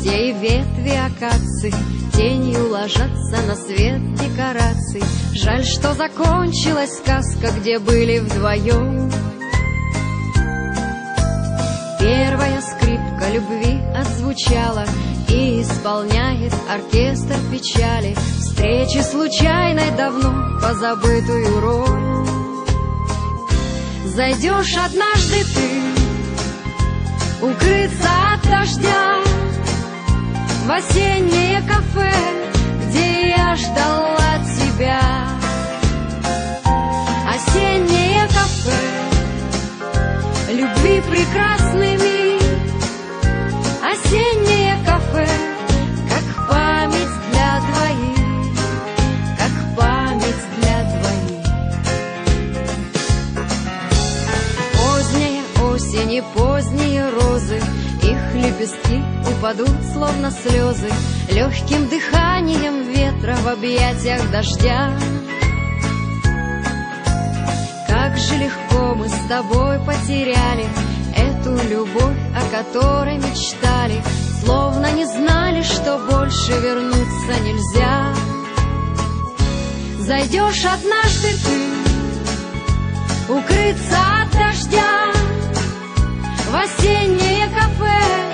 листья и ветви акаций тенью ложатся на свет декораций. Жаль, что закончилась сказка, где были вдвоем. Первая скрипка любви отзвучала, и исполняет оркестр печали встречи случайной, давно позабытую роль. Зайдешь однажды ты укрыться от дождя в осеннее кафе, где я ждала тебя. Осеннее кафе, любви прекрасный миг. Осеннее кафе, как память для двоих, как память для двоих. Поздняя осень и поздние розы, их лепестки упадут, словно слезы, легким дыханием ветра в объятиях дождя. Как же легко мы с тобой потеряли эту любовь, о которой мечтали, словно не знали, что больше вернуться нельзя. Зайдешь однажды ты укрыться от дождя в осеннее кафе,